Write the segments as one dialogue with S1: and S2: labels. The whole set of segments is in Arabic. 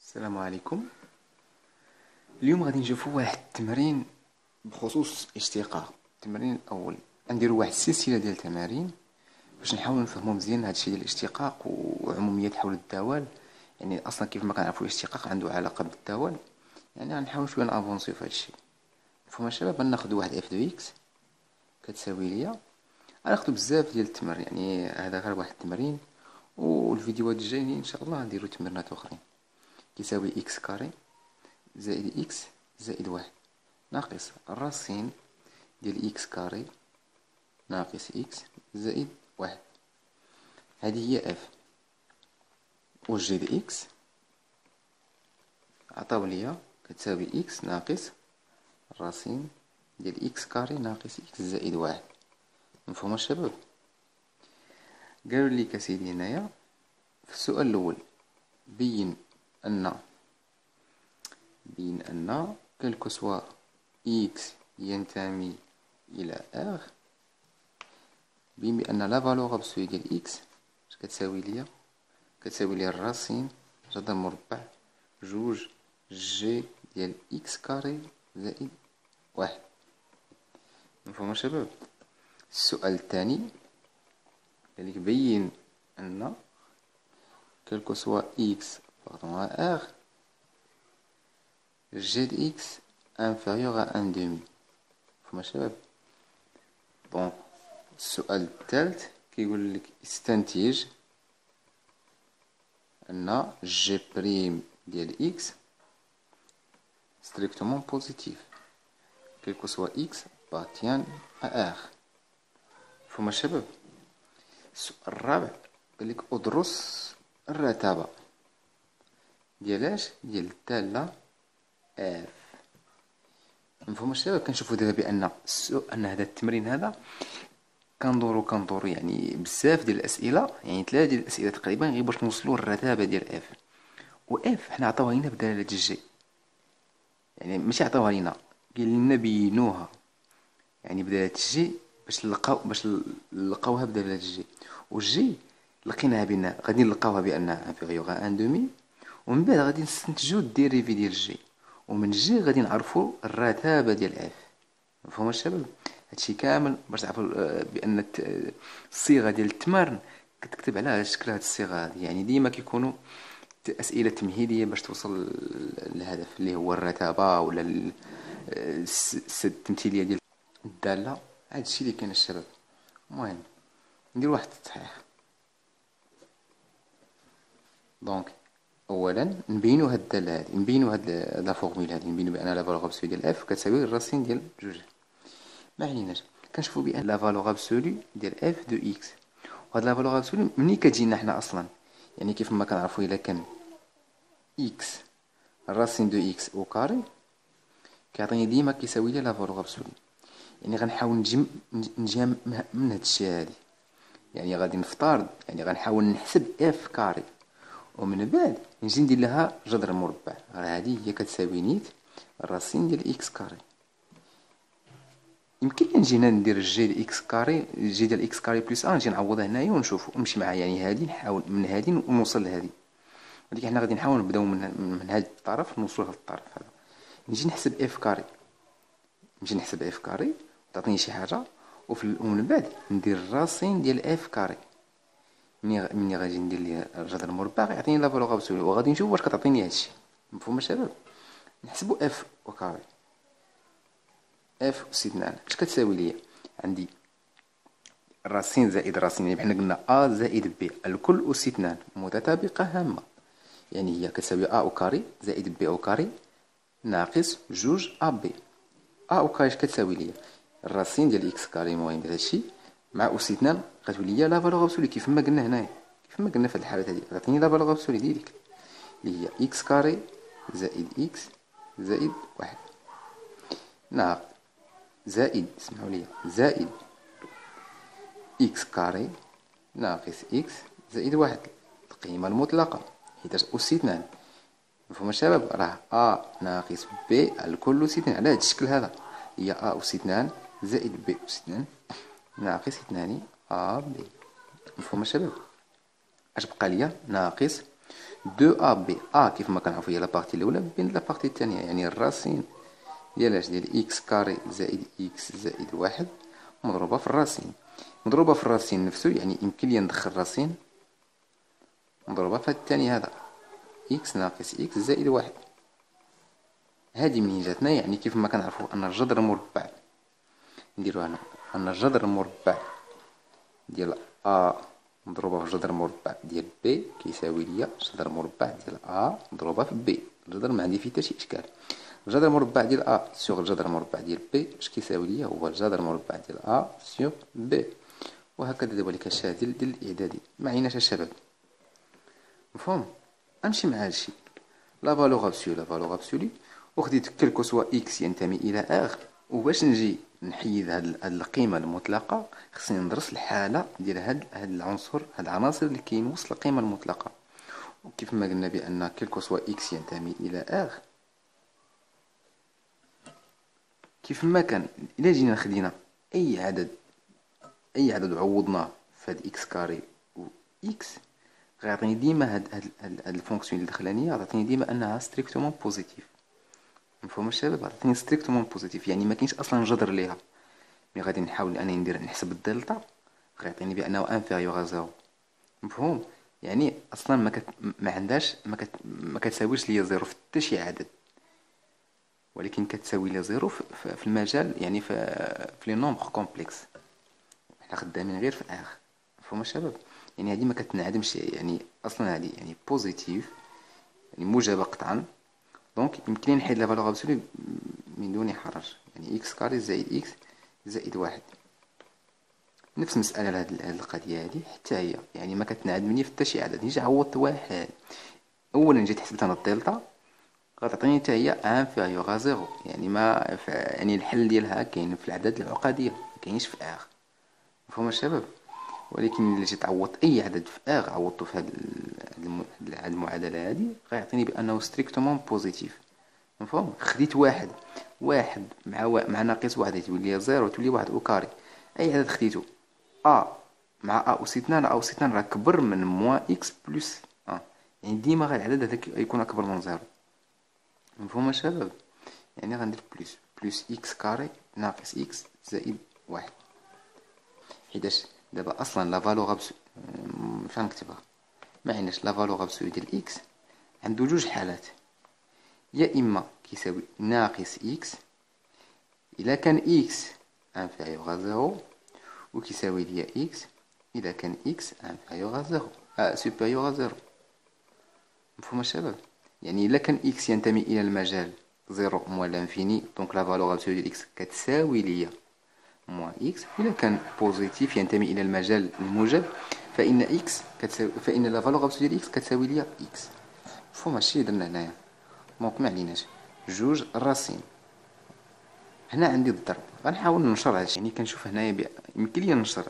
S1: السلام عليكم. اليوم غادي نشوفوا واحد التمرين بخصوص الاشتقاق. التمرين الاول نديروا واحد السلسله ديال التمارين باش نحاولوا نفهموا مزيان هذا الشيء ديال الاشتقاق وعموميات حول الدوال. يعني اصلا كيف ما كنعرفوا الاشتقاق عنده علاقه بالدوال، يعني غنحاول شويه نافونسيو في هذا الشيء. مفهوم الشباب؟ غناخذوا واحد اف دو اكس كتساوي ليا، غناخذوا بزاف ديال التمارين، يعني هذا غير واحد التمرين، والفيديوهات الجايين ان شاء الله نديروا تمرينات اخرين. كيساوي اكس كاري زائد إكس زائد واحد ناقص الراسين ديال إكس كاري ناقص إكس زائد واحد. هذه هي إف. وجد إكس عطاو ليا كتساوي إكس ناقص الراسين ديال إكس كاري ناقص إكس زائد واحد. مفهوم الشباب؟ قالوا لي كسيدي هنايا في السؤال الأول بين أن كلكو سوا إكس ينتمي إلى R، بين بأن لا فالور أبسولي ديال إكس اش كتساوي ليا؟ كتساوي ليا الراسين جذر مربع جوج جي ديال إكس كاري زائد واحد. مفهوم شباب؟ السؤال الثاني قالك بين أن كلكو سوا إكس باغدون R g de x inférieur à 1 demi. مفهوم شباب؟ دونك السؤال الثالث كيقول لك استنتج ان جي بريم ديال اكس ستريكتومون بوزيتيف كيلكو سوا اكس بارتيان ا ار. مفهوم الشباب؟ السؤال الرابع قال لك ادرس الرتابه ديال الداله اف. مفهوم الشباب؟ كنشوفوا دابا بان هذا التمرين هذا كندورو يعني بزاف ديال الاسئله، يعني 3 ديال الاسئله تقريبا غير باش نوصلوا للرتابه ديال اف. واف حنا عطاوها لينا بدلاله الجي، يعني ماشي عطاوها لينا، قال لنا بينوها يعني بدلاله الجي باش نلقاوها بدلاله الجي. والجي لقيناها بان غادي نلقاوها بانها انفيريور ان دومي، ومن بعد غادي نستنتجوا الديريفي ديال الجي، ومن الجي غادي نعرفوا الرتابه ديال اف. مفهوم الشباب؟ هادشي كامل باش تعرفوا بان الصيغه ديال التمارن كتكتب على شكل هاد الصيغه هذه، يعني ديما كيكونوا اسئله تمهيديه باش توصل للهدف اللي هو الرتابه ولا التمثيليه ديال الداله. هادشي اللي كاين الشباب. المهم ندير واحد التصحيح. دونك اولا نبينوا هاد الداله هذه، نبينوا هاد لا فورمول هذه، نبينوا بان لا فالور ابسولي ديال اف كتساوي الراسين ديال جوج. ما عليناش، كنشوفوا بان لا فالور ابسولي ديال اف دو اكس، وهاد لا فالور ابسولي منين كتجينا حنا اصلا؟ يعني كيف ما كنعرفوا الا كان اكس الراسين دو اكس او كاري كيعطيني ديما كيساوي لي لا فالور ابسولي. يعني غنحاول نجي من هاد الشيء هادي، يعني غادي نفترض، يعني غنحاول نحسب اف كاري ومن بعد نجي ندير لها جذر مربع. هذه هي كتساوي نيت الراسين ديال اكس كاري. يمكن نجينا ندير الجي ديال اكس كاري، الجي ديال اكس كاري بلس نجي نعوضها هنايا ونشوف نمشي معها، يعني هذه نحاول من هذه ونوصل لهذه. ولكن حنا غادي نحاول نبداو من هذا الطرف نوصلوا لهذا الطرف هذا. نجي نحسب اف كاري، نجي نحسب اف كاري تعطيني شي حاجه، ومن بعد ندير الراسين ديال اف كاري. مني غادي ندير ليه الجذر المربع يعطيني لا فالور ابسولي، وغادي نشوف واش كتعطيني هادشي. مفهوم الشباب؟ نحسبوا اف وكاري. اف اس 2 اش كتساوي ليا؟ عندي الراسين زائد راسين، يعني بحنا قلنا ا زائد بي الكل اس 2 متطابقه هامه، يعني هي كتساوي ا او كاري زائد بي او كاري ناقص جوج ا بي. ا او كاري اش كتساوي ليا؟ الراسين ديال اكس كاري المهم ديال هادشي مع اس 2 غتولي ليا لا فالور ابسولي كيف ما قلنا هنايا، كيف ما قلنا في الحالات هذه غتعطيني لا فالور ابسولي ديالك اللي هي اكس كاري زائد اكس زائد واحد ناقص زائد، اسمعوا لي، زائد إكس كاري ناقص إكس زائد واحد القيمة المطلقة حيت أس 2. مفهوم الشباب؟ راه أ ناقص بي الكل أس 2 على هاد الشكل هذا، هي أ أس 2 زائد بي أس 2 ناقص 2 أ بي. مفهوم الشباب؟ اش بقى ليا؟ ناقص دو ا بي. ا كيف ما كنعرفو هي لابارتي الاولى بين لابارتي الثانيه، يعني الراسين ديال اش ديال اكس كاري زائد اكس زائد واحد مضروبه في الراسين، مضروبه في الراسين نفسه، يعني يمكن لي ندخل راسين مضروبه في هاد الثاني هذا اكس ناقص اكس زائد واحد. هادي منين جاتنا؟ يعني كيف ما كنعرفو ان الجذر مربع نديرو هنا ان الجذر المربع ديال ا مضروبه في جذر مربع ديال بي كيساوي ليا جذر مربع ديال ا مضروبه في بي. الجذر ما عندي فيه حتى شي اشكال. الجذر المربع ديال ا سور الجذر المربع ديال بي اش كيساوي ليا؟ هو الجذر المربع ديال ا سور بي. وهكذا دابا لي كالشيء ديال الاعدادي. ما عيناش الشباب، مفهوم؟ امشي مع هادشي لا فالور ابسولي، لا فالور ابسولي، وخديت كلكو سوا اكس ينتمي الى ار. وباش نجي نحيد هاد القيمه المطلقه خصني ندرس الحاله ديال هاد العنصر، هاد العناصر اللي كاين وسط القيمه المطلقه. وكيف ما قلنا بان كلكو سوا اكس ينتمي الى ار، كيف ما كان الا جينا خدينا اي عدد، اي عدد عوضناه في هاد اكس كاري و اكس، غيعطيني ديما هاد الفونكسيون الداخلانيه غتعطيني ديما انها ستريكتومون بوزيتيف. مفهوم الشباب؟ عطيني ستريكتومون بوزيتيف، يعني ما كاينش اصلا جذر ليها. مي غادي نحاول انني نحسب الدلتا غيعطيني بانه انفيريور ا زيرو. مفهوم؟ يعني اصلا ما عندهاش ما كتساويش ليا زيرو في حتى شي عدد، ولكن كتساوي ليا زيرو في المجال، يعني في لي نومبر كومبلكس. حنا خدامين غير في ار. مفهوم الشباب؟ يعني هذه ما كتنعدمش، يعني اصلا هذه يعني بوزيتيف، يعني موجبه قطعا. دونك يمكن لي نحيد لا فالور ابسولي من دون حرج، يعني اكس كاري زائد اكس زائد واحد. نفس المسألة لهاد القضية هادي حتى هي، يعني ما كتنعدمني في حتى شي عدد. نجي عوضت واحد، اولا جيت حسبت انا الدلتا غتعطيني حتى هي انفيريور ا زيرو، يعني ما يعني الحل ديالها كاين في الاعداد العقدية، ما كاينش في ار. مفهوم الشباب؟ ولكن الا جيت عوضت اي عدد في ار، عوضته في هاد المعادلة هادي غيعطيني بانه ستريكتومون بوزيتيف. مفهوم؟ خديت واحد، واحد مع ناقص واحد تولي زيرو، تولي واحد او كاري. اي عدد خديتو ا مع ا أس اثنان، ا أس اثنان راه كبر من موان اكس بلس ا، يعني ديما غير العدد هذاك يكون اكبر من زيرو. مفهوم الشباب؟ يعني غندير بلس اكس كاري ناقص اكس زائد واحد. حيتاش دابا اصلا لا فالور فين نكتبها؟ ما عندناش لا فالور ابسولو ديال اكس عنده جوج حالات، يا اما كيساوي ناقص اكس الا كان اكس انفيريور ا زيرو، وكيساوي ليا اكس اذا كان اكس انفيريور ا زيرو سوبيريور ا زيرو. مفهوم الشباب؟ يعني الا كان اكس ينتمي الى المجال زيرو موان لانفيني، دونك لا فالور ابسولو ديال اكس كتساوي ليا موان اكس. الا كان بوزيتيف ينتمي الى المجال الموجب، فان اكس كتساوي، فان لا فالور ابسولو ديال اكس كتساوي ليا اكس. مفهوم هادشي درنا هنايا؟ دونك ما عليناش جوج الراسين. هنا عندي الضرب، غنحاول ننشر هادشي. يعني كنشوف هنايا يمكن لي ننشر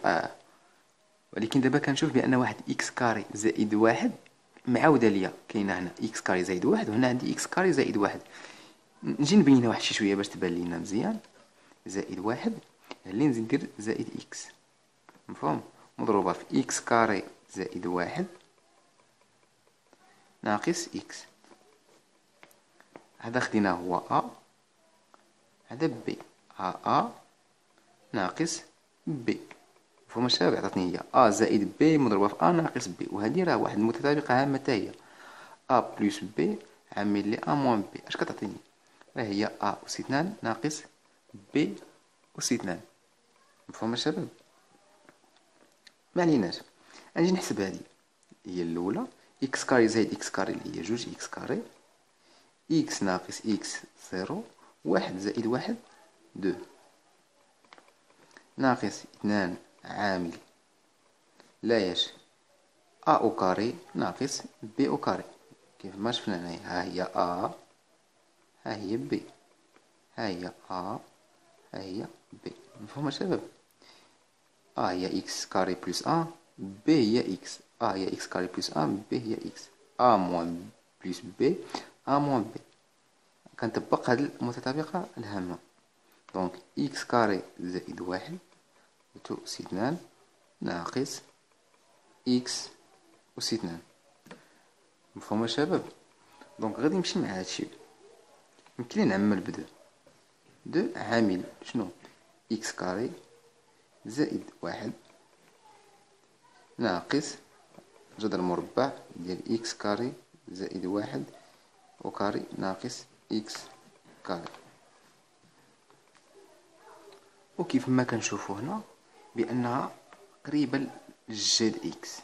S1: ولكن دابا كنشوف بان واحد اكس كاري زائد واحد معاوده ليا كاينه هنا اكس كاري زائد واحد، وهنا عندي اكس كاري زائد واحد. نجي نبينها واحد شي شويه باش تبان لينا مزيان. زائد واحد اللي نزيد ندير زائد اكس، مفهوم؟ مضروبه في اكس كاري زائد واحد ناقص اكس. هذا خديناه هو ا، هذا بي. ا ناقص بي. مفهوم الشباب؟ عطاتني هي ا زائد بي مضروبه في ا ناقص بي، وهذه راه واحد المتطابقه هامه حتى هي. ا بلس بي عامل لي ا موان بي، اش كتعطيني؟ راه هي ا أس اثنان ناقص بي أس اثنان. مفهوم الشباب؟ ما عليناش. غنجي نحسب هذه هي الاولى، اكس كاري زائد اكس كاري اللي هي جوج اكس كاري، اكس ناقص اكس زيرو، واحد زائد واحد دو، ناقص اثنان عامل لا ياش ا او كاري ناقص بي او كاري. كيف ما شفنا هنايا، ها هي ا، ها هي بي، ها هي ا، ها هي بي. مفهوم الشباب؟ ا هي اكس كاري بلس ا، بي هي اكس. ا هي اكس كاري بلس ا، بي هي اكس. ا موان بلس بي، ا موان بي. كنطبق هاد المتطابقة الهامة. دونك اكس كاري زائد واحد تو أس اثنان ناقص اكس أس اثنان. مفهوم شباب؟ دونك غادي نمشي مع هادشي. يمكن لي نعمل بدو عامل شنو إكس كاري زائد واحد ناقص جذر مربع ديال إكس كاري زائد واحد وكاري ناقص إكس كاري. وكيف ما كنشوفو هنا بأنها قريبة لجد إكس،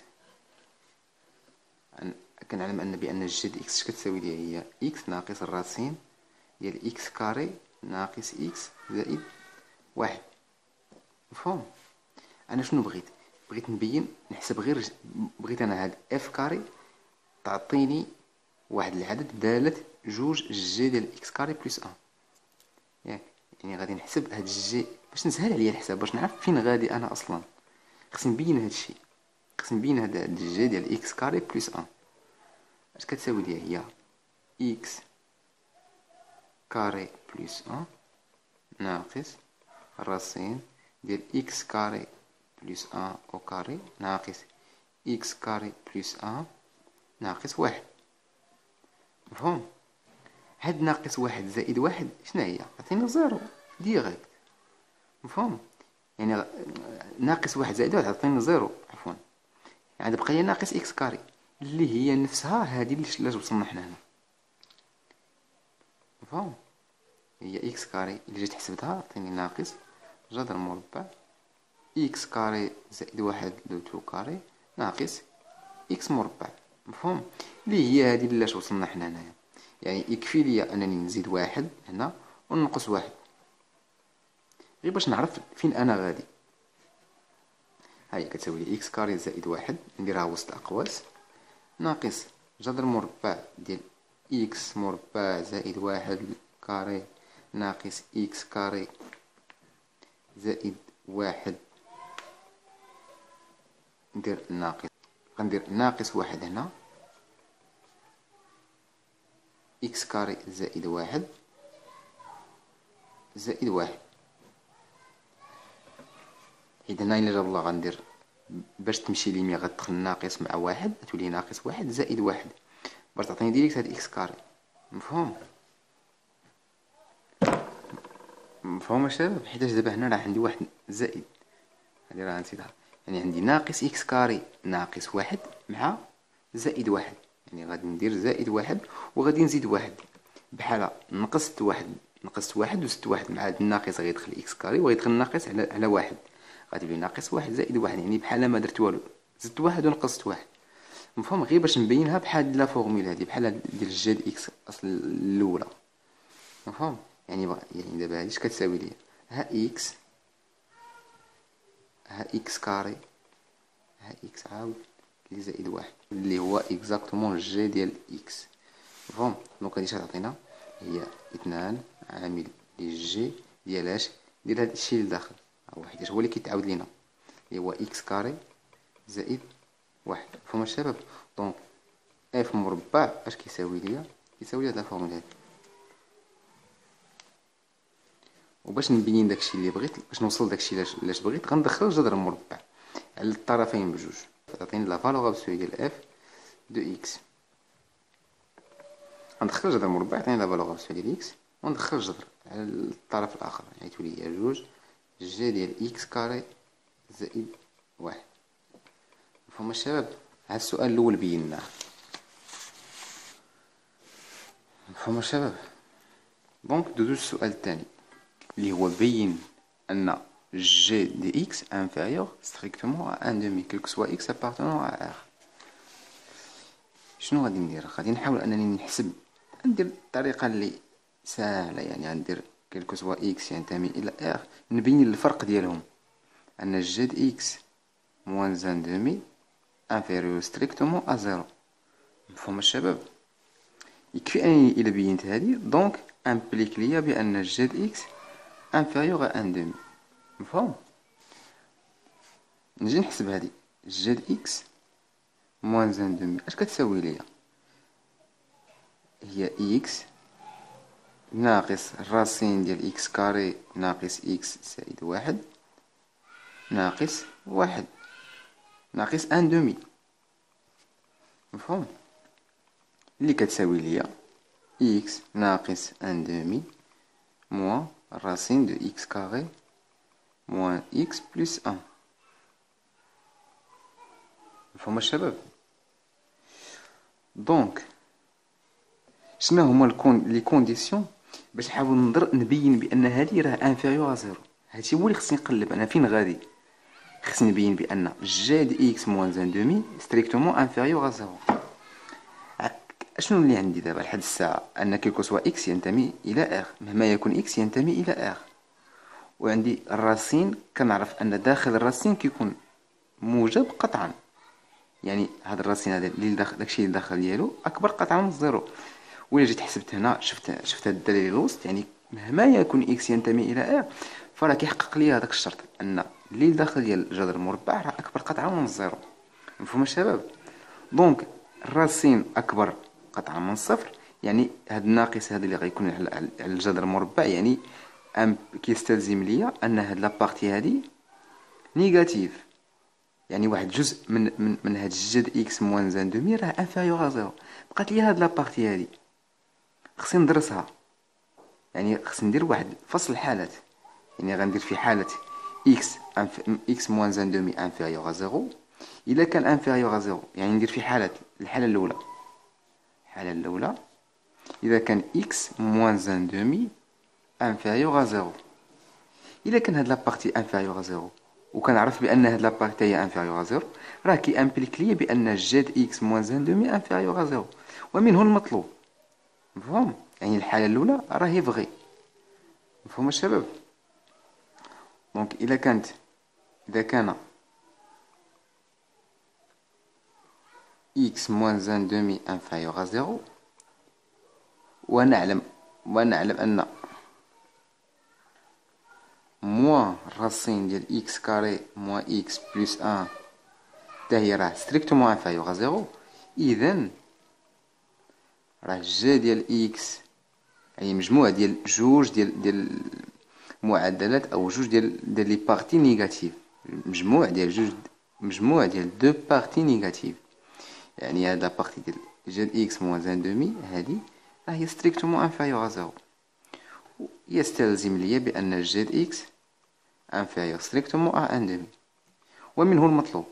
S1: كنعلم بأن جد إكس كتساوي ليها هي إكس ناقص الراسين ديال إكس كاري ناقص إكس زائد واحد. مفهوم؟ أنا شنو بغيت نبين نحسب غير بغيت أنا هاد إف كاري تعطيني واحد العدد دالة جوج جي ديال إكس كاري بلس أن. يعني غادي نحسب هاد الجي باش نسهل عليا الحساب، باش نعرف فين غادي أنا أصلا. خصني نبين هاد الشي، خصني نبين هاد الجي ديال إكس كاري بلس أن اش كتساوي ليها هي إكس كاري بلس أن ناقص الراسين ديال إكس كاري بلس أن أو كاري ناقص إكس كاري بلس أن ناقص واحد. مفهوم؟ هاد ناقص واحد زائد واحد شناهي؟ عطيني زيرو ديريكت. مفهوم؟ يعني ناقص واحد زائد واحد عطيني زيرو عفوا، يعني بقى لي ناقص إكس كاري اللي هي نفسها هادي اللي وصلنا حنا هنا. مفهوم؟ هي إكس كاري اللي جيت حسبتها عطيني ناقص جذر مربع إكس كاري زائد واحد لو تو كاري ناقص إكس مربع. مفهوم؟ اللي هي هادي اللي وصلنا حنا هنايا. يعني يكفي ليا أنني نزيد واحد هنا وننقص واحد غير باش نعرف فين أنا غادي. هاي كتساوي لي إكس كاري زائد واحد نديرها وسط أقواس ناقص جذر مربع ديال إكس مربع زائد واحد كاري ناقص إكس كاري زائد واحد ندير ناقص، غندير ناقص واحد هنا إكس كاري زائد واحد زائد واحد. حيت هنا إلا جاب الله غندير باش تمشي ليمي غتدخل ناقص مع واحد تولي ناقص واحد زائد واحد باش تعطيني ديريكت هاد إكس كاري. مفهوم؟ مفهوم الشباب؟ حيتاش دابا هنا راه عندي واحد زائد، هادي راه نسيتها، يعني عندي ناقص إكس كاري ناقص واحد مع زائد واحد، يعني غادي ندير زائد واحد وغادي نزيد واحد بحال نقصت واحد وزدت واحد مع هاد الناقص غيدخل إكس كاري وغيدخل ناقص على واحد غادي يولي ناقص واحد زائد واحد، يعني بحال ما درت والو زدت واحد ونقصت واحد. مفهوم؟ غير باش نبينها بحال لا فورميل هادي بحال ديال جاد إكس أصل الأولى. مفهوم؟ يعني دابا هادي اش كتساوي ليا؟ ها إكس كاري ها إكس عاود اللي زائد واحد اللي هو إكزاكتومون جي ديال إكس. مفهوم؟ دونك هادي تعطينا هي اثنان عامل لي جي ديال اش ديال هاد الشي اللي داخل هو حيتاش هو اللي كيتعاود لينا اللي هو إكس كاري زائد واحد. مفهوم الشباب؟ دونك اف مربع اش كيساوي ليا؟ كيساوي ليا هاد لا فورمول هادي. وباش نبين داكشي اللي بغيت باش نوصل داكشي لاش بغيت غندخل جذر مربع على الطرفين بجوج تعطيني لا فالور ابسولي ديال اف دو اكس. غندخل جذر مربع يعطيني لا فالور ابسولي ديال اكس وندخل جذر على الطرف الاخر يعني تولي هي جوج جي ديال اكس كاري زائد واحد. مفهوم الشباب؟ هاد السؤال الاول بيناه. مفهوم الشباب؟ دونك دوزو السؤال الثاني اللي هو بين ان g de x inférieur strictement à 1 demi quel que soit x appartenant à R. شنو غادي ندير؟ غادي نحاول انني ندير الطريقه اللي سهله، يعني غندير quel que soit x ينتمي الى R نبين الفرق ديالهم ان g de x moins 1 demi inférieur strictement à 0. مفهوم الشباب؟ يكفي انني الى بينت هذه دونك امبليك ليا بان g de x inférieur à 1 demi. مفهوم؟ نجي نحسب هادي جي د اكس موان ان دومي اش كتساوي ليا؟ هي اكس ناقص الراسين ديال اكس كاري ناقص اكس زائد واحد ناقص واحد ناقص ان دومي. مفهوم؟ اللي كتساوي ليا إكس ناقص أن دومي موان راسين دو إكس كاري موان إكس بلس أن. مفهوم الشباب؟ دونك شنو هما لي كونديسيون باش نحاول نبين بان هادي راه انفيريور ا زيرو. هادشي هو اللي خصني نقلب انا فين غادي. خصني نبين بان جاد اكس موان ان دومي ستريكتومون انفيريور ا زيرو. اشنو اللي عندي دابا لحد الساعه؟ ان كيلكو سوا اكس ينتمي الى ار، مهما يكون اكس ينتمي الى ار. وعندي الراسين كنعرف ان داخل الراسين كيكون موجب قطعا، يعني هاد الراسين هذا اللي داكشي اللي داخل ديالو اكبر قطعا من الزيرو. ولا جيت حسبت هنا شفت هاد الدليل الوسط، يعني مهما يكون اكس ينتمي الى ار فراه كيحقق لي هذاك الشرط ان اللي داخل ديال جذر المربع راه اكبر قطعا من الزيرو. مفهوم الشباب؟ دونك الراسين اكبر قطعا من الصفر، يعني هاد الناقص هذا اللي غيكون على الجذر المربع، يعني كيستلزم ليا ان هاد لابارتي هادي نيجاتيف، يعني واحد جزء من هاد الجد اكس موان ان دومي راه انفيريور ا زيرو. بقات لي هاد لابارتي هادي خصني ندرسها، يعني خصني ندير واحد فصل الحالات. يعني غندير في حالة اكس موان ان دومي انفيريور ا زيرو. الا كان انفيريور ا زيرو يعني ندير في الحالة الاولى. الحالة الاولى اذا كان اكس موان ان دومي انفيريور ا زيرو. الا كان هاد لابارتي انفيريور ا زيرو وكنعرف بان هاد لابارتي هي انفيريور ا زيرو، راه كي امبليك ليا بان جاد اكس موان ان دومي انفيريور ا زيرو، ومنه المطلوب. مفهوم؟ يعني الحالة الاولى راهي فغي. مفهوم الشباب؟ دونك اذا كان x moins 1 demi inférieur à 0، ونعلم أن موان راسين ديال x كاري موان x بلس 1 حتى هي راه ستريكتومون انفيريور à 0، إذن راه جا ديال x أي مجموع ديال جوج ديال المعادلات أو جوج ديال لي بارتي نيجاتيف. مجموع ديال دو بارتي نيجاتيف، يعني هاد لابارتي ديال جاد اكس موان ان دومي هادي راهي ستريكتومون انفيريور ا زيرو. يستلزم ليا بان جاد اكس انفيريور ستريكتومون ا ان دومي، ومنه المطلوب.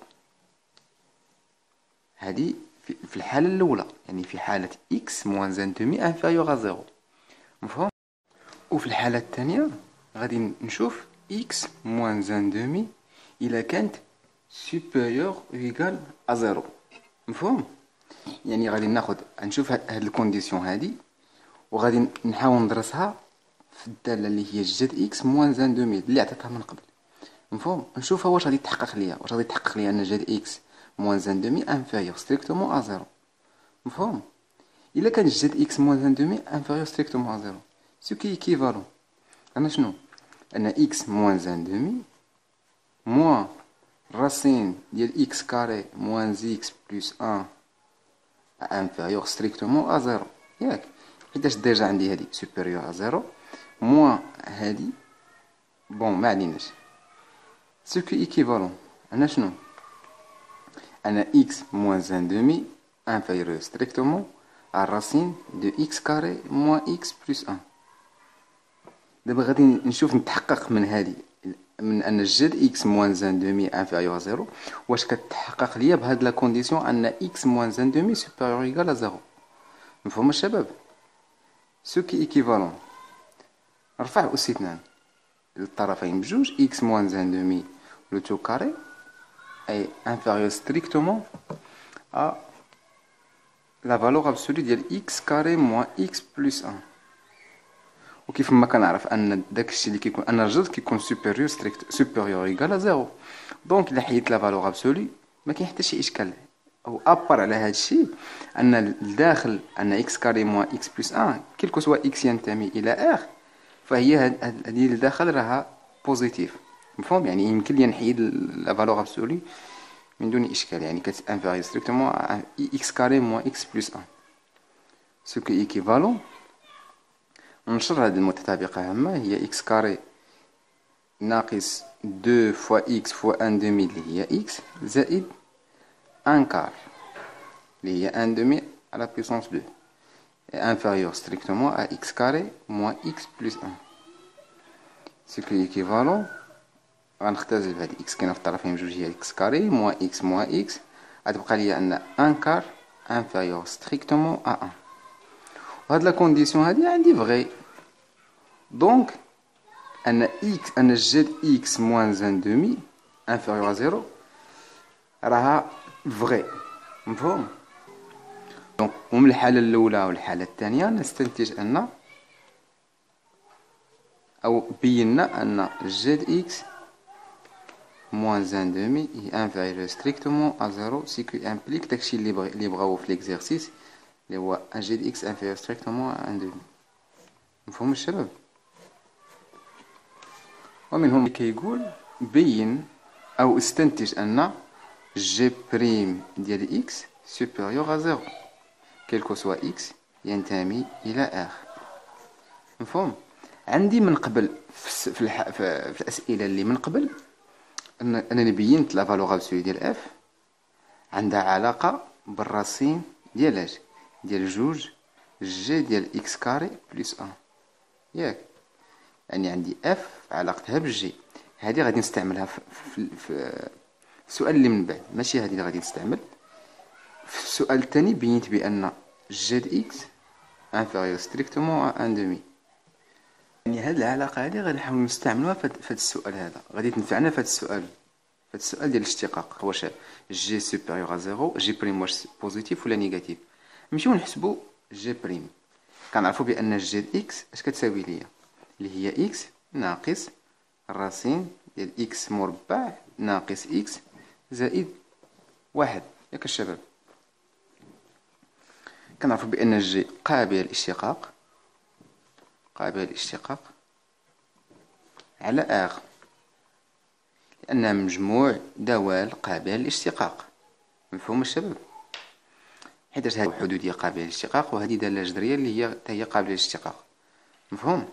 S1: هادي في الحالة الأولى، يعني في حالة اكس موان ان دومي انفيريور ا زيرو. مفهوم؟ وفي الحالة الثانية غادي نشوف اكس موان ان دومي إلا كانت supérieur ou égal à 0. مفهوم؟ يعني غادي نشوف هاد الكونديسيون هادي، وغادي نحاول ندرسها في الداله اللي هي جد اكس موان ان دومي اللي عطيتها من قبل. مفهوم؟ نشوفها واش غادي تحقق لي ان جد اكس موان ان دومي انفيريور ستريكتومون ا 0. مفهوم؟ الا كان جد اكس موان ان دومي انفيريور ستريكتومون ا 0 سو كي ايكيفالون انا شنو؟ ان اكس موان ان دومي موان راسين ديال اكس كاري موان اكس بلس 1 انفيريور ستريكتومون ا 0. ياك؟ حيتاش ديجا عندي هادي سوبيريور ا 0 موان هادي بون ما عليناش سو كي ايكيفالون انا شنو؟ انا اكس موان ان دومي انفيريور ستريكتومون ا راسين دو اكس كاري موان اكس بلس 1. دابا غادي نشوف نتحقق من هادي، من ان جد اكس موان ان دومي انفيريور ا 0 واش كتحقق ليا بهاد لا كونديسيون ان اكس موان ان دومي سوبيريور ايكال ا 0. مفهوم الشباب؟ سو كي ايكيفالون رفع أس 2 للطرفين بجوج اكس موان ان دومي لو تو كاري اي انفيريور ستريكتومون ا لا فالور ابسولو ديال اكس كاري موان اكس بلس 1. وكيف ما كنعرف ان داكشي اللي كيكون ان الجذر كيكون سوبيريور ايكال ا 0، دونك الا حيدت لا فالور ابسولو ما كاين حتى شي اشكال. او ابار على هذا الشيء ان الداخل ان اكس كاري موان اكس بلس 1 كيلكو سوا اكس ينتمي الى ار، فهي هذه الداخل راها بوزيتيف. مفهوم؟ يعني يمكن لي نحيد لا فالور ابسولو من دون اشكال، يعني كت انفيريور ستريكتومون اكس كاري موان اكس بلس 1 سو كي ايكيفالون. نشر هذه المتطابقة هامة هي اكس كاري ناقص 2 فوا اكس فوا ان دومي اللي هي اكس زائد ان كار اللي هي ان دومي على بيسونس 2. est inférieur strictement à x carré moins x plus 1. Ce qui est équivalent غنختزل بهاد x كاينه في الطرفين بجوج هي x كاري موان x موان x غتبقى ليا ان 1 كار inférieur strictement à 1. وهاد لا كونديسيون هادي عندي فغي، دونك ان الجد x موان 1 دومي inférieur à 0 راها فغي. مفهوم؟ دونك ومن الحالة الأولى والحالة الثانية نستنتج أن أو بينا أن جد x moins 1 demi est inférieur strictement à 0 ce qui implique داكشي اللي بغاو في l'exercice اللي هو ان جد x inférieur strictement à 1 demi. مفهوم الشباب؟ ومنهم كيقول بين أو استنتج أن g بريم ديال x supérieur à 0 quel que soit x ينتمي إلى r. مفهوم؟ عندي من قبل في الأسئلة اللي من قبل أنني بينت لا فالور أبسولو ديال اف عندها علاقة بالراسين ديال اش ديال جوج جي ديال اكس كاري بلس 1 ياك، يعني عندي اف علاقتها بالجي. هذه غادي نستعملها في السؤال اللي من بعد، ماشي هذه اللي غادي نستعمل في السؤال الثاني. بينت بأن جد اكس انفيريور ستريكتومون ا ان دومي، يعني هاد العلاقة هادي غادي نحاول نستعملوها في هاد السؤال هذا، غادي تنفعنا في هاد السؤال، في السؤال ديال الاشتقاق. واش جي سوبيريور ا زيرو جي بريم واش بوزيتيف ولا نيجاتيف. نمشيو نحسبو جي بريم، كنعرفو بأن جي اكس اش كتساوي ليا، اللي هي اكس ناقص الراسين ديال اكس مربع ناقص اكس زائد واحد. ياك الشباب؟ كنعرفو بأن جي قابلة للاشتقاق، قابلة للاشتقاق على ار، لأنها مجموع دوال قابلة للاشتقاق. مفهوم الشباب؟ حيت هذه حدودية قابلة للاشتقاق وهذه دالة جذرية اللي هي قابلة للاشتقاق. مفهوم؟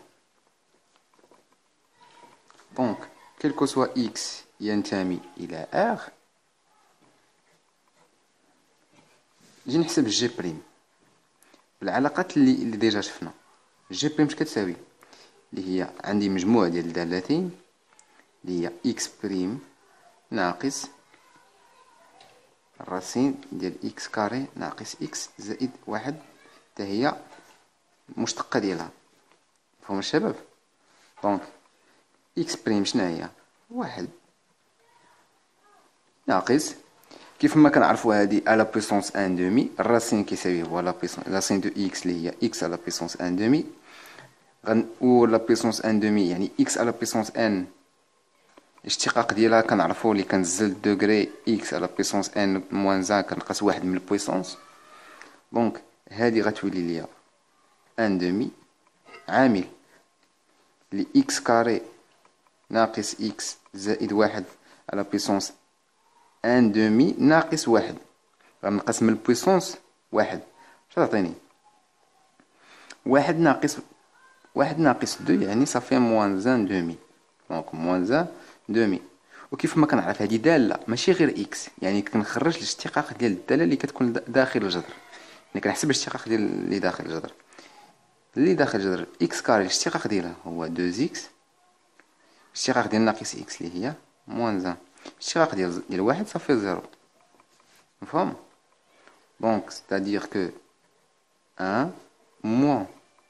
S1: دونك كيل كو سوا اكس ينتمي إلى ار، نجي نحسب جي بريم بالعلاقات اللي ديجا شفنا. جي بريم اش كتساوي؟ اللي هي عندي مجموع ديال الدالتين اللي هي اكس بريم ناقص الراسين ديال اكس كاري ناقص اكس زائد واحد حتى هي المشتقة ديالها. مفهوم الشباب؟ دونك اكس بريم شنو هي؟ واحد ناقص كيف ما كنعرفو هادي على بويسونس ان دومي، الراسين كيساوي هو لا بويسونس راسين دو اكس اللي هي اكس على بويسونس ان دومي، و لا بويسونس ان دومي يعني اكس على بويسونس ان الاشتقاق ديالها كنعرفو اللي كنزل دوغري اكس على بويسونس ان موان زان كنقص واحد من البويسونس. دونك هادي غتولي ليا ان دومي عامل ل اكس كاري ناقص اكس زائد واحد على بويسونس ان دومي ناقص واحد، غنقسم من البويسونس واحد اش تعطيني؟ واحد ناقص دو يعني صافي موان زان دومي، دونك موان زان دومي. وكيف ما كنعرف هذه داله ماشي غير اكس، يعني كنخرج الاشتقاق ديال الداله اللي كتكون داخل الجذر، يعني كنحسب الاشتقاق ديال اللي داخل الجذر. اللي داخل الجذر اكس كاري الاشتقاق ديالها هو 2 اكس، الاشتقاق ديال ناقص اكس اللي هي موان زان، الاشتقاق ديال واحد صافي زيرو. مفهوم؟ دونك c'est-à-dire que 1 moins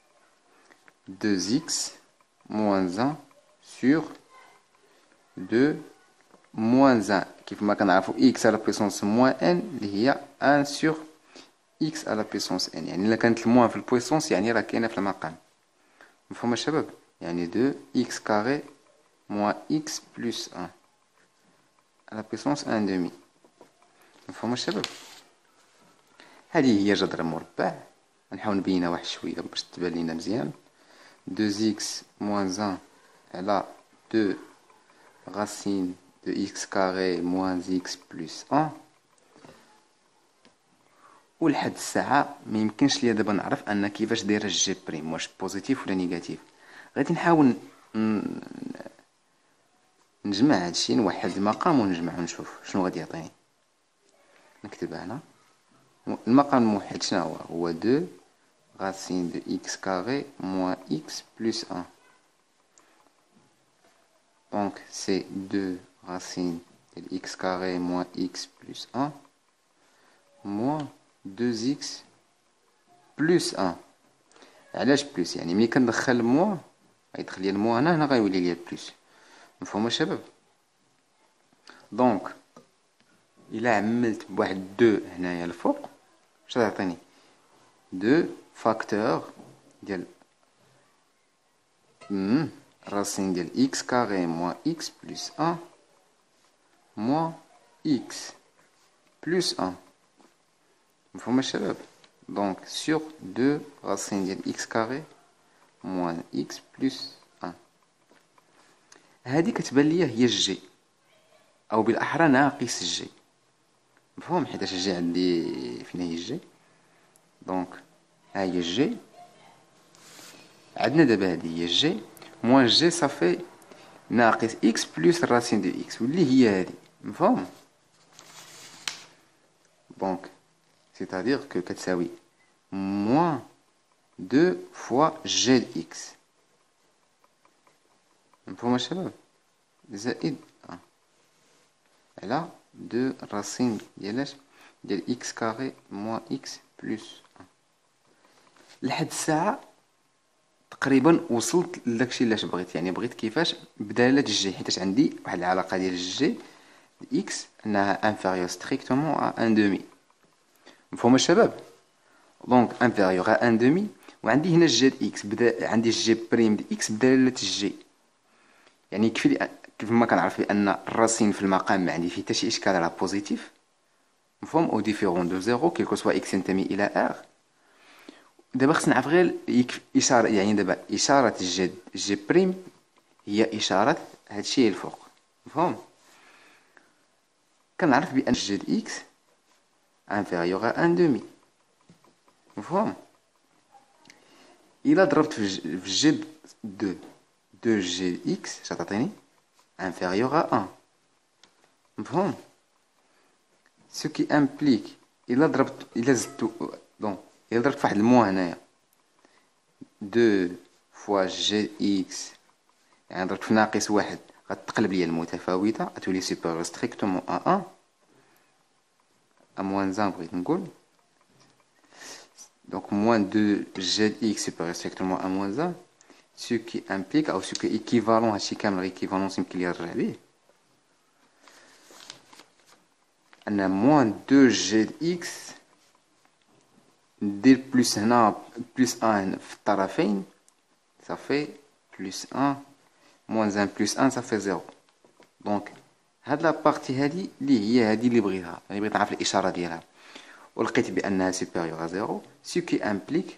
S1: 2x moins 1 sur 2 moins 1 كيف ما كنعرفو x على بويسونس موان n اللي هي 1 sur x على بويسونس n، يعني إلا كانت الموان في البويسونس يعني راه كاينة في المقام. مفهوم الشباب؟ يعني 2 x carré moins x plus 1 على بويسونس 1 demi. مفهوم الشباب؟ هذه هي جذر مربع، غنحاول نبينها واحد شويه باش تبان لينا مزيان. 2x moins 1 على 2 racine de x carré moins x plus 1. ولحد الساعه ما يمكنش ليا دابا نعرف ان كيفاش دايره الجي بريم، واش بوزيتيف ولا نيجاتيف. غادي نحاول نجمع هادشي، نوحد المقام ونجمع ونشوف شنو غادي يعطيني. نكتبها هنا المقام الموحد شنو هو 2 racine de x carré moins x plus 1. Donc c'est 2 racine de x carré moins x plus 1 moins 2x plus 1. علاش بلس؟ يعني ملي كندخل الموا غيدخل لي الموا هنا غيولي لي بلس. مفهوم الشباب؟ دونك الا عملت بواحد 2 هنايا الفوق اش غيعطيني؟ 2 فاكتور ديال racine ديال x carré moins x plus 1 moins x plus 1. مفهوم الشباب؟ donc sur 2 racine ديال x carré moins x plus 1. هذه كتبان ليا هي الجي، او بالاحرى ناقص الجي. مفهوم؟ حيتاش الجي عندي فين هي الجي؟ دونك ها هي الجي، عندنا دابا هذه هي الجي موان جي صافي ناقص اكس بلس الراسين دو اكس واللي هي هذه. مفهوم؟ دونك سيتادير كو كتساوي موان 2 فوا جي د اكس. مفهوم الشباب؟ زائد على 2 راسين ديالاش ديال اكس كاري موان اكس بلس 1. لحد الساعه تقريبا وصلت لداكشي اللي بغيت. يعني بغيت كيفاش بداله الجي، حيتاش عندي واحد العلاقه ديال الجي اكس انها انفيريور ستريكتومون ا 1 دومي. مفهوم الشباب؟ دونك انفيريور ا 1 دومي، وعندي هنا الجي د اكس بدا عندي الجي بريم د اكس بداله الجي. يعني يكفي كيف ما كنعرف بان الراسين في المقام ما عندي فيه حتى شي اشكال على بوزيتيف. مفهوم؟ او ديفيرون دو زيرو كيلكو سوا اكس ينتمي الى ار. دابا خصنا نعرف غير اشاره، يعني دابا اشاره جي بريم هي اشاره هادشي الفوق. مفهوم؟ كنعرف بان جي د اكس انفيريور ا 1 دومي. مفهوم؟ الا ضربت في جي دو جي د اكس شتعطيني inférieur à 1. مفهوم؟ ce qui implique إلا زدتو دونك إلا ضربت فواحد الموا هنايا 2 فوا جي إكس، يعني ضربت في ناقص واحد غتقلب ليا المتفاوتة غتولي supérieur strictement à 1 à moins 1 بغيت نقول. donc moins 2 g x supérieur strictement à moins 1 ce qui implique ou ce qui est équivalent هادشي كامل équivalence يمكن لي نرجع ليه ان moins 2 g de x ندير بلس هنا بلس 1 في الطرفين صافي بلس 1 moins 1 بلس 1 صافي 0. دونك هاد لا بارتي هادي اللي هي هادي اللي بغيتها، يعني بغيت نعرف الاشاره ديالها ولقيت بانها supérieur à 0 ce qui implique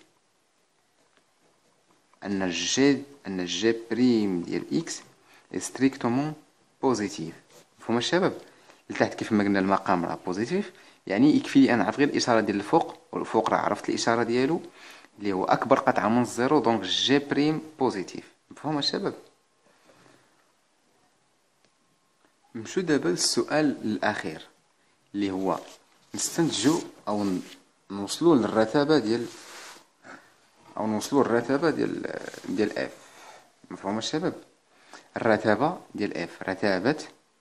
S1: ان الجي بريم ديال اكس ستريكتومون بوزيتيف. مفهوم الشباب؟ لتحت كيف ما قلنا المقام راه بوزيتيف، يعني يكفي لي انا نعرف غير الاشاره ديال الفوق، والفوق راه عرفت الاشاره ديالو اللي هو اكبر قطعه من الزيرو، دونك جي بريم بوزيتيف. مفهوم الشباب؟ نمشو دابا للسؤال الاخير اللي هو نستنتجو او نوصلوا للرتابه ديال اف. مفهوم الشباب؟ الرتابه ديال اف رتابه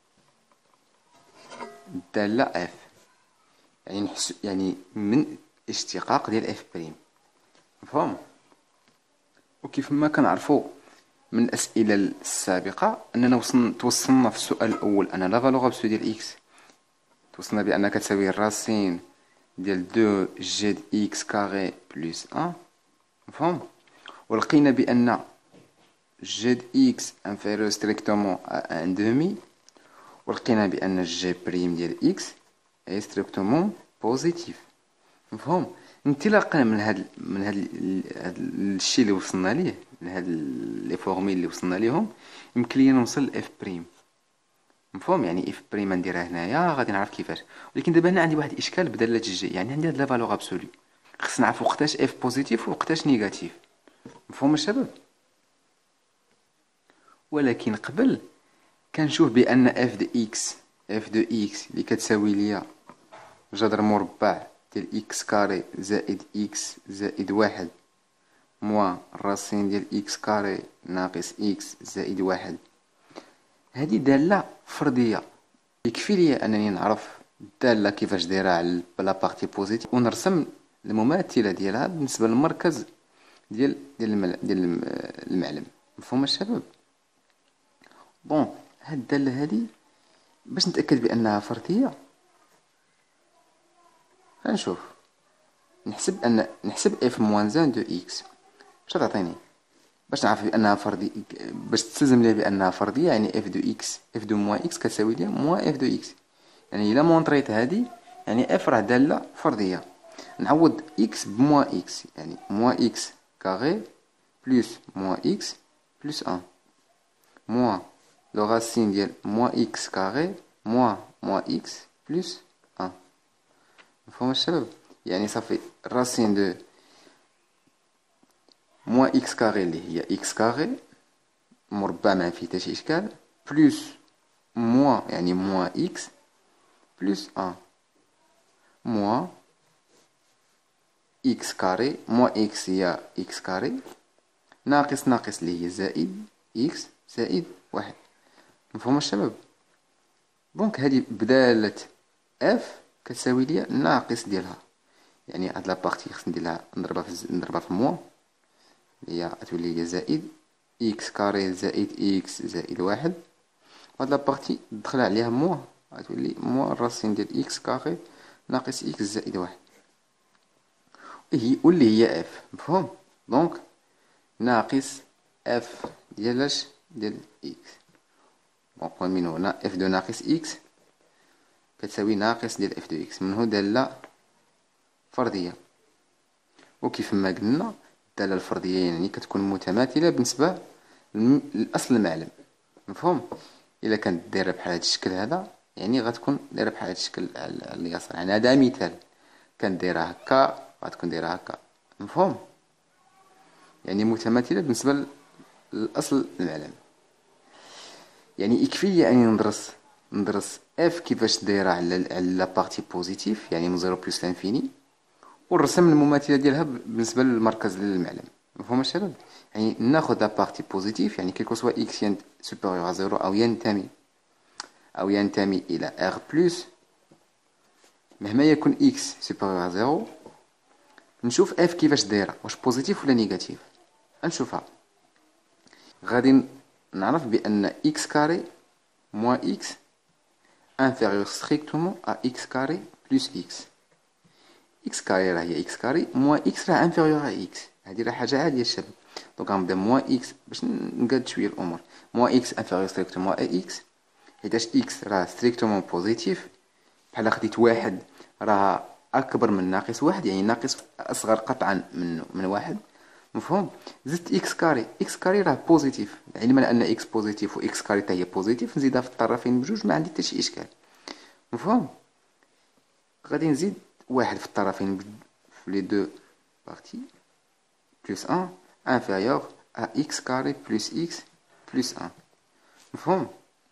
S1: الداله اف، يعني يعني من اشتقاق ديال اف بريم. مفهوم؟ وكيف ما كنعرفوا من الاسئله السابقه اننا توصلنا في السؤال الاول ان لا فالور ابسولو ديال اكس توصلنا بان كتساوي الراسين ديال 2 جي د اكس كاري بلس 1. مفهوم؟ ولقينا بان جي د اكس انفيريور ستريكتومون ا 1 دومي، ولقينا بان الجي بريم ديال اكس اي ستريكتومون بوزيتيف. مفهوم؟ انطلاقا من هاد الشيء اللي وصلنا ليه، من هاد لي فورميل اللي وصلنا ليهم، يمكن ليا نوصل لاف بريم. مفهوم؟ يعني اف بريم نديرها هنايا غادي نعرف كيفاش. ولكن دابا هنا عندي واحد الاشكال بداله الجي، يعني عندي هاد لا فالور ابسولو، خصنا نعرف وقتاش اف بوزيتيف ووقتاش نيجاتيف. مفهوم الشباب؟ ولكن قبل كنشوف بان اف دو اكس اللي كتساوي ليا جذر مربع ديال اكس كاري زائد اكس زائد واحد موان الراسين ديال إكس كاري ناقص إكس زائد واحد. هذه دالة فردية، يكفي لي أنني نعرف الدالة كيفاش دايرة على لا بارتي بوزيتيف ونرسم المماثلة ديالها بالنسبة للمركز ديال المعلم. مفهوم الشباب؟ بون، هاد الدالة هادي باش نتأكد بأنها فردية غنشوف نحسب اف موان زان دو اكس. باش تعطيني باش نعرف بأنها فردية، باش تستلزم لي بأنها فردية، يعني اف دو اكس اف دو موان اكس كتساوي لي موان اف دو اكس. يعني إلا مونطريت هادي يعني اف راه دالة فردية. نعوض اكس بموان اكس، يعني موان اكس كاغي بلس موان اكس بلس ان موان لو راسين ديال موان اكس كاغي موان اكس بلس ان. مفهوم الشباب؟ يعني صافي الراسين دو موان اكس كاغي اللي هي اكس كاغي مربع ما فيه حتى شي اشكال بلس موان يعني موان اكس بلس ان موان اكس كاري موان اكس هي اكس كاري ناقص اللي هي زائد اكس زائد واحد. مفهوم الشباب؟ دونك هذه بدالة اف كتساوي لي الناقص ديالها، يعني هاد لابارتي خصني نديرها نضربها في موان اللي هي غتولي لي زائد اكس كاري زائد اكس زائد واحد، وهاد لابارتي ندخل عليها موان غتولي موان الراسين ديال اكس كاري ناقص اكس زائد واحد واللي هي اف. مفهوم؟ دونك ناقص اف ديالاش ديال اكس. دونك من هنا اف دو ناقص اكس كتساوي ناقص ديال اف دو اكس، منه دالة فردية. وكيف ما قلنا الدالة الفردية يعني كتكون متماثلة بالنسبة لأصل المعلم. مفهوم؟ إلا كانت دايرة بحال هاد الشكل هذا يعني غتكون دايرة بحال هاد الشكل على اليسار، يعني هذا مثال. كانت دايرة هكا غتكون دايرة هكا. مفهوم؟ يعني متماثلة بالنسبة لأصل المعلم. يعني يكفي أني ندرس اف كيفاش دايرة على لا بارتي بوزيتيف، يعني من 0 بلس لانفيني، ونرسم المماثلة ديالها بالنسبة للمركز للمعلم. مفهوم الشباب؟ يعني ناخذ لا بارتي بوزيتيف، يعني كيلكو سوا اكس سوبيريور ا زيرو أو ينتمي إلى ار بلس، مهما يكون اكس سوبيريور ا زيرو نشوف اف كيفاش دايرة، واش بوزيتيف ولا نيجاتيف. غنشوفها غادي نعرف بأن اكس كاري موان اكس inférieur strictement à x carré plus x. x كاري راه هي اكس كاري موان اكس راه انفيريور ا اكس، هادي راه حاجه عاديه الشباب. دونك غنبدا موان اكس باش نقاد شويه الامور. موان اكس انفيريور ستريكتومون ا اكس، حيتاش اكس راه ستريكتومون بوزيتيف، بحال خديت واحد راه اكبر من ناقص واحد، يعني ناقص اصغر قطعا من واحد. مفهوم؟ زدت اكس كاري، اكس كاري راه بوزيتيف، علما ان اكس بوزيتيف و اكس كاري حتى هي بوزيتيف، نزيدها في الطرفين بجوج ما عندي حتى شي اشكال. مفهوم؟ غادي نزيد واحد في الطرفين في لي دو بارتي بلس 1 انفيريور ا اكس كاري بلس اكس بلس 1. مفهوم؟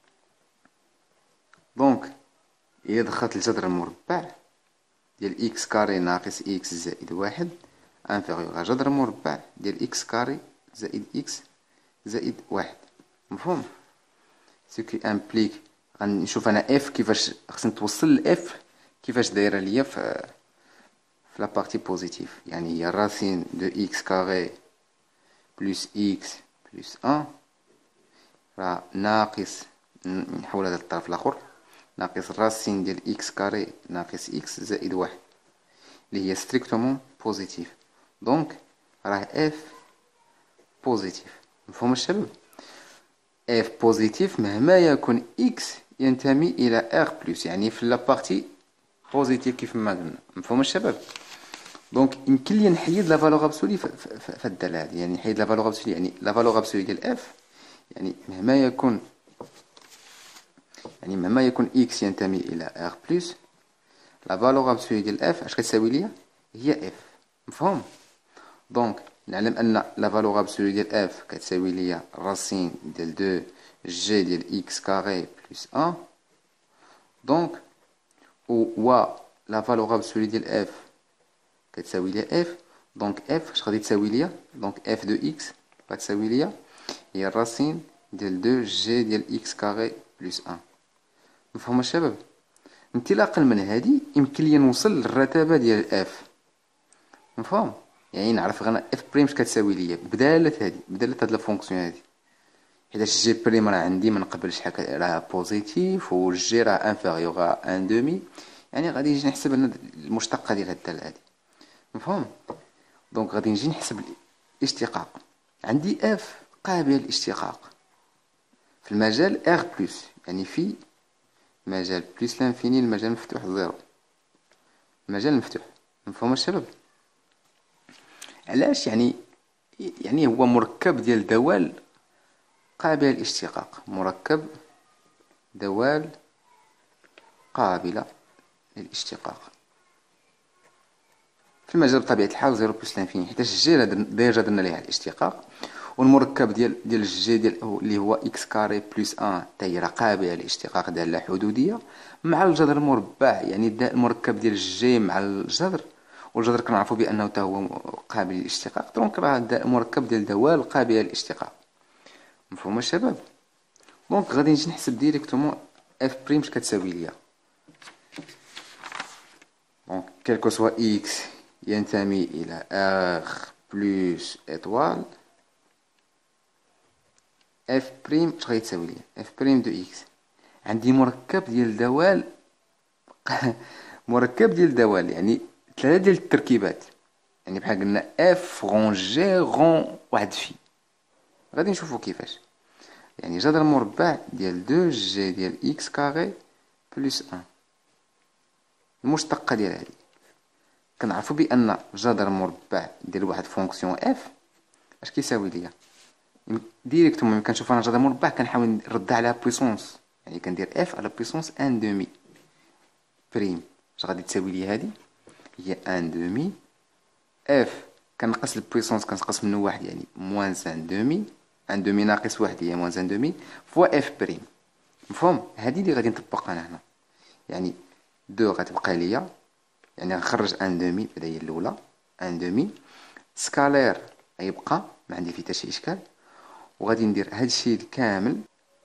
S1: دونك إلا دخلت الجذر المربع ديال اكس كاري ناقص اكس زائد واحد انفيريور ا جذر مربع ديال اكس كاري زائد اكس زائد واحد. مفهوم؟ سو كي امبليك غنشوف انا اف كيفاش خصني توصل لاف كيفاش دايره ليا في لا بارتي بوزيتيف، يعني هي راسين دو اكس كاري بلس اكس بلس 1 راه ناقص، نحول هذا الطرف الاخر، ناقص راسين ديال اكس كاري ناقص اكس زائد واحد اللي هي ستريكتومون بوزيتيف. دونك راه اف بوزيتيف. مفهوم الشباب؟ اف بوزيتيف مهما يكون اكس ينتمي الى ار بلس، يعني في لابارتي بوزيتيف كيف ما قلنا. مفهوم الشباب؟ دونك يمكن لي نحيد لا فالور ابسولي في الداله هذه، يعني نحيد لا فالور ابسولي، يعني لا فالور ابسولي ديال اف، يعني مهما يكون اكس ينتمي الى ار بلس، لا فالور ابسولي ديال اف اش كتساوي ليا هي اف. مفهوم؟ دونك نعلم ان لا فالور ابسولي ديال اف كتساوي ليا راسين ديال 2 جي ديال اكس كاري بلس 1. دونك و لا فالور ابسولي ديال اف كتساوي ليا اف. دونك اف اش غادي تساوي ليا؟ دونك اف دو اكس غتساوي ليا هي الراسين ديال 2 جي ديال اكس كاري بلس 1. مفهوم الشباب؟ انطلاقا من هادي يمكن لي نوصل للرتبه ديال اف. مفهوم؟ يعني نعرف غير اف بريم اش كتساوي ليا بداله هادي، بداله هاد لا فونكسيون هادي، حيتاش جي بريم راه عندي من قبل شحال راه بوزيتيف والجي راه انفيريور ا ان دومي، يعني غادي نجي نحسب انا المشتقه ديال هاد الداله هادي. مفهوم؟ دونك غادي نجي نحسب الاشتقاق. عندي اف قابل للاشتقاق في المجال ار بلس، يعني في مجال بلس لانفيني المجال مفتوح زيرو، المجال مفتوح. مفهوم الشباب؟ علاش؟ يعني هو مركب ديال دوال قابلة للاشتقاق، مركب دوال قابلة للاشتقاق في المجال بطبيعة الحال زيرو بلس لانفيني، حيتاش الجي ديجا درنا ليها الاشتقاق، والمركب ديال الجي اللي هو اكس كاري بلس 1 حتى هي راه قابلة للاشتقاق دالة حدودية مع الجذر المربع، يعني المركب ديال الجي مع الجذر، والجذر كنعرفو بأنه حتى هو قابل للاشتقاق، دونك راه المركب ديال دوال قابلة للاشتقاق. مفهوم الشباب؟ دونك غادي نجي نحسب ديريكتومون اف بريم اش كتساوي ليا. دونك كالكو سوا اكس ينتمي الى ار بلس ايطوال، اف بريم اش غادي تساوي ليا؟ اف بريم دو اكس. عندي مركب ديال دوال مركب ديال دوال يعني ثلاثه ديال التركيبات، يعني بحال قلنا اف غون جي غون واحد في. غادي نشوفو كيفاش. يعني جذر مربع ديال 2 جي ديال اكس كاري بلس 1، المشتقه ديال هذه كنعرفوا بان جذر مربع ديال واحد فونكسيون اف اش كيساوي ليا ديريكتومون. ملي كنشوف انا جذر مربع كنحاول نردها على بويسونس، يعني كندير اف على بويسونس ان دومي بريم اش غادي تساوي لي هذه؟ هي ان دومي اف كنقص البويسونس كنقص منه واحد، يعني موان ان دومي، ان دومي ناقص واحد هي موان ان دومي فوا اف بريم. مفهوم؟ هذه اللي غادي نطبقها انا هنا، يعني دو غتبقى ليا، يعني غنخرج ان دومي هذا هي الاولى، ان دومي سكالير غيبقى ما عندي فيه حتى شي اشكال، وغادي ندير هادشي كامل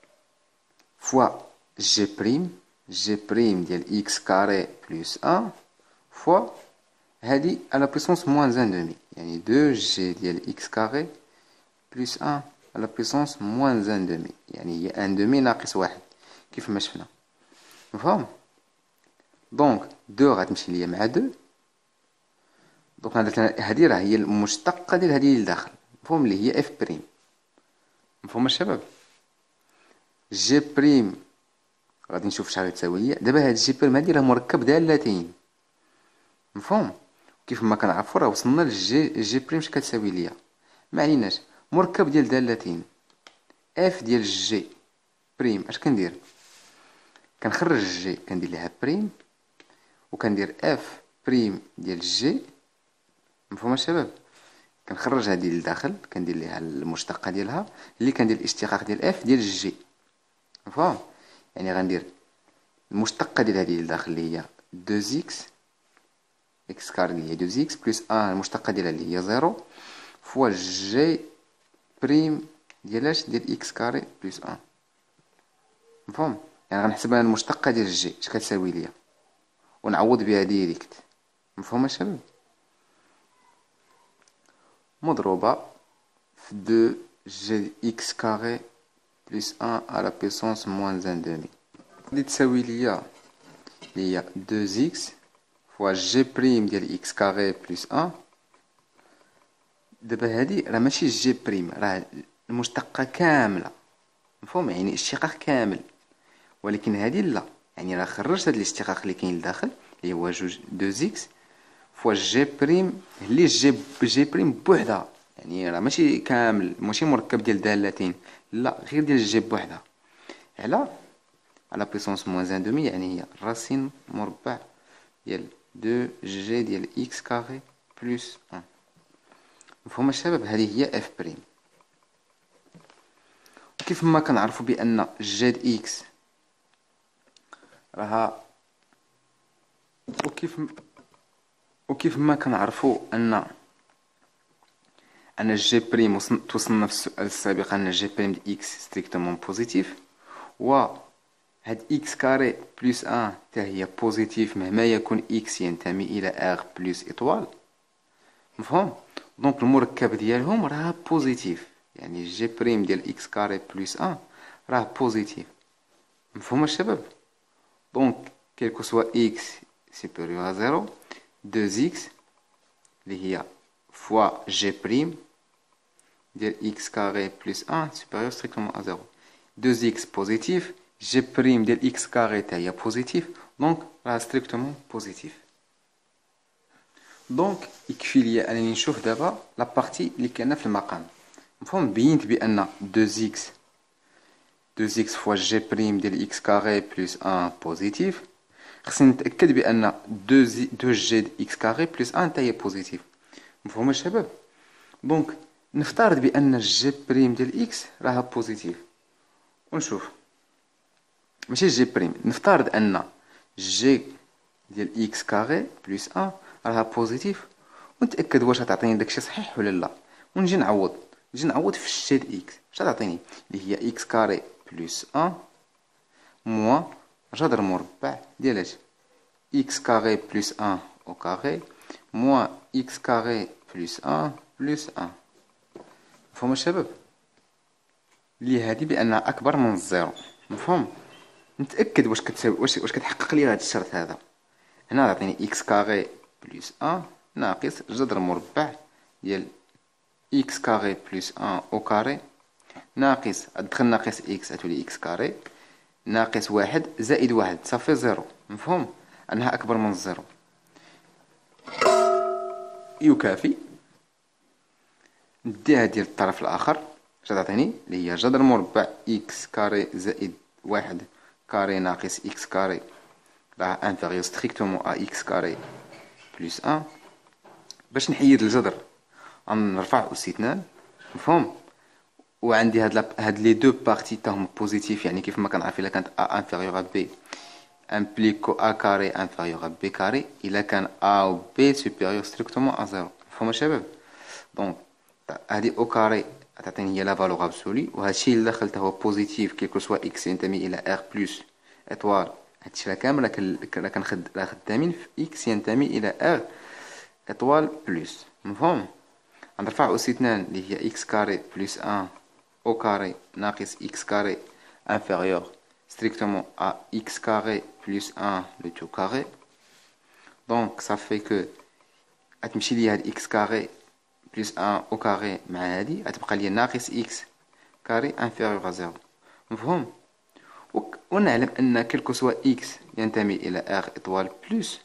S1: فوا جي بريم، جي بريم ديال اكس كاري بلس 1 فوا هادي على بويسونس موان ان دومي، يعني 2 جي ديال اكس كاري بلس 1 على بويسونس موان ان دومي، يعني هي ان دومي ناقص واحد كيف ما شفنا. مفهوم؟ دونك دو غتمشي ليا مع دو، دونك هادي راه هي المشتقة ديال هادي اللي داخل. مفهوم؟ اللي هي اف بريم. مفهوم الشباب؟ جي بريم غادي نشوف شحال غتساوي ليا دابا. هاد جي بريم هادي راه مركب دالتين. مفهوم؟ كيف ما كنعرفو راه وصلنا جي بريم اش كتساوي ليا، ما عليناش مركب ديال دالتين. اف ديال جي بريم اش كندير؟ كنخرج جي كندير ليها بريم، وكندير اف بريم ديال جي. مفهوم الشباب؟ كنخرج هذه للداخل كندير ليها المشتقه ديالها اللي كندير الاشتقاق ديال اف ديال جي. مفهوم؟ يعني غندير المشتقه ديال هذه للداخل اللي هي 2 اكس اكس كار اللي هي 2 اكس بلس 1 المشتقه ديالها اللي هي 0 فوا جي بريم ديالاش ديال اكس كاري بلس 1. مفهوم؟ يعني غنحسب انا المشتقه ديال جي اش كتساوي ليا ونعوض بها ديريكت. مفهوم الشباب؟ مضروبه في 2 جي اكس كاري بلس 1 على بيسونس موان ان دومي غادي تساوي ليا هي 2 اكس فوا جي بريم ديال اكس كاري بلس 1. دابا هادي راه ماشي جي بريم، راه المشتقه كامله. مفهوم؟ يعني اشتقاق كامل، ولكن هادي لا، يعني راه خرجت هاد الاشتقاق اللي كاين لداخل اللي هو 2 اكس فوا جي بريم اللي جي بريم بوحدها، يعني راه ماشي كامل، ماشي مركب ديال دالتين، لا غير ديال جي بوحدها على بيسونس موان ان دومي، يعني هي راسين مربع ديال 2 جي ديال اكس كاري بلس 1. مفهوم الشباب؟ هذه هي اف بريم. وكيف ما كنعرفوا بان جاد اكس راها وكيف ما كنعرفوا ان أن جي بريم توصلنا في السؤال السابق أن جي بريم دي إكس ستريكتومون بوزيتيف، و هاد إكس كاري بلس أن تا هي بوزيتيف مهما يكون إكس ينتمي إلى إغ بلس إطوال. مفهوم؟ دونك المركب ديالهم راه بوزيتيف، يعني جي بريم ديال إكس كاري بلس أن راه بوزيتيف. مفهوم الشباب؟ دونك كيلكو سوا إكس سوبيريور à زيرو، دوز إكس اللي هي فوا جي بريم ديال إكس كاري بلس أن سوبيريور ستريكتومون à زيرو. 2x بوزيتيف، جي بريم ديال إكس كاري تا هي بوزيتيف، دونك راه ستريكتومون بوزيتيف. دونك يكفي ليا انني نشوف دابا لا بارتي اللي كاينه في المقام. مفهوم؟ بينت بان 2x فوا جي بريم ديال إكس كاري بلس 1 بوزيتيف، خصني نتاكد بان 2 جي د إكس كاري بلس 1 تا هي بوزيتيف. مفهوم الشباب؟ دونك نفترض بان جي بريم ديال إكس راها بوزيتيف ونشوف، ماشي جي بريم، نفترض ان جي ديال إكس كاري بلس 1 راها بوزيتيف، ونتاكد واش غتعطيني داكشي صحيح ولا لا، ونجي نعوض في الجي د إكس. اش غتعطيني؟ اللي هي إكس كاري بلس 1 موان جذر مربع ديال اش؟ إكس كاري بلس 1 او كاري موان إكس كاري بلس 1 بلس 1. مفهوم الشباب؟ اللي هادي بانها اكبر من الزيرو. مفهوم؟ نتاكد واش كتساوي واش كتحقق لي هذا الشرط هذا. هنا غيعطيني إكس كاري بلس 1 ناقص جذر مربع ديال إكس كاري بلس 1 او كاري ناقص ادخل ناقص إكس غتولي إكس كاري ناقص واحد زائد واحد صافي زيرو. مفهوم؟ أنها أكبر من الزيرو. يكافي نديها ديال الطرف الآخر، اش غتعطيني؟ اللي هي جذر مربع إكس كاري زائد واحد كاري ناقص إكس كاري راه انفيريور ستريكتومون ا إكس كاري بلس 1. باش نحيد الجذر غنرفع أس 2. مفهوم؟ وعندي هاد لي دو بارتي تاهم بوزيتيف، يعني كيف ما كنعرف الا كانت ا انفيريور ا بي امبليكو ا كاري انفيريور ا بي كاري الا كان ا و بي سوبيريور ستريكتومون ا زيرو. مفهوم الشباب؟ دونك هادي او كاري تعطيني هي لا فالور ابسولي، وهادشي اللي دخلته هو بوزيتيف كيلكو سوا اكس ينتمي الى ار بلس اطوال. هادشي راه كامل راه خدامين في اكس ينتمي الى ار اطوال بلس. مفهوم؟ غنرفع أس 2 اللي هي إكس كاري بلس 1 أو كاري ناقص إكس كاري انفيريور ستريكتومون à إكس كاري بلس 1 لو تو كاري. دونك صافي كو غتمشي ليا هاد إكس كاري بلس 1 أو كاري مع هادي غتبقى ليا ناقص إكس كاري انفيريور à زيرو. مفهوم؟ ونعلم أن كلكو سوا إكس ينتمي إلى إغ إطوال بلس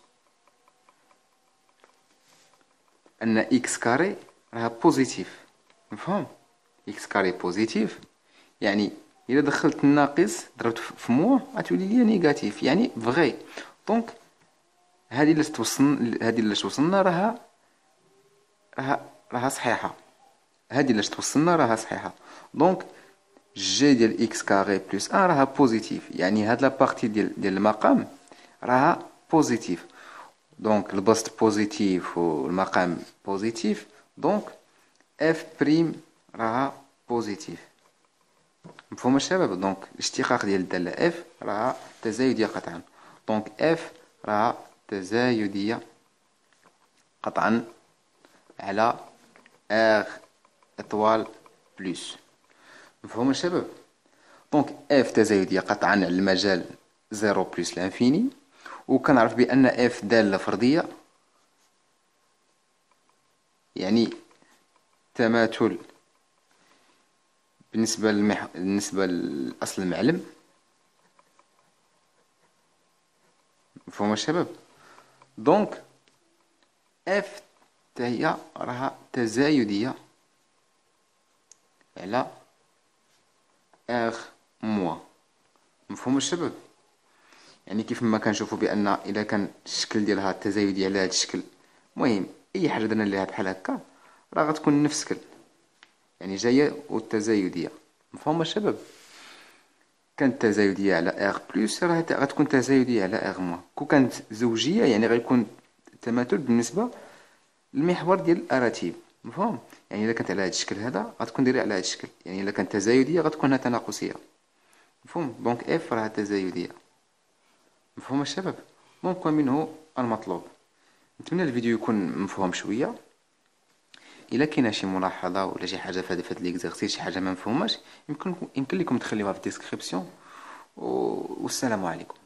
S1: أن إكس كاري راها بوزيتيف. مفهوم؟ إكس كاري بوزيتيف يعني إلا دخلت الناقص ضربت في موا غتولي ليا نيجاتيف، يعني فغي. دونك هادي اللي توصلنا راها صحيحة. هادي اللي توصلنا راها صحيحة. دونك جي ديال إكس كاري بلس 1 راها بوزيتيف، يعني هاد لا بارتي ديال المقام راها بوزيتيف. دونك البسط بوزيتيف والمقام بوزيتيف، دونك اف بريم راها بوزيتيف. مفهوم الشباب؟ دونك الاشتقاق ديال الدالة اف راها تزايدية قطعا. دونك اف راها تزايدية قطعا على ار اطوال بلس. مفهوم الشباب؟ دونك اف تزايدية قطعا على المجال زيرو بلس لانفيني، وكنعرف بأن اف دالة فردية، يعني تماثل بالنسبة لأصل المعلم. مفهوم الشباب؟ دونك اف هي راها تزايدية على ار موا. مفهوم الشباب؟ يعني كيف ما كنشوفوا بأن إذا كان الشكل ديالها تزايدي على هذا الشكل، المهم أي حاجة درنا ليها بحال هكا راه غتكون نفس الشكل، يعني جاية والتزايدية. مفهوم الشباب؟ كانت تزايدية على ار بلس راه غتكون تزايدية على ار موان. كون كانت زوجية يعني غيكون التماثل بالنسبة للمحور ديال الأراتيب. مفهوم؟ يعني الا كانت على هذا الشكل هذا غتكون دايره على هذا الشكل، يعني الا كانت تزايديه غتكون هنا تناقصيه. مفهوم؟ دونك اف راها تزايديه. مفهوم الشباب؟ ممكن منه المطلوب. نتمنى الفيديو يكون مفهوم شويه. الا كاينه شي ملاحظه ولا شي حاجه في هذا ليكزارسيس، شي حاجه ما مفهوماش، يمكن لكم تخليوها في الديسكريبسيون. والسلام عليكم.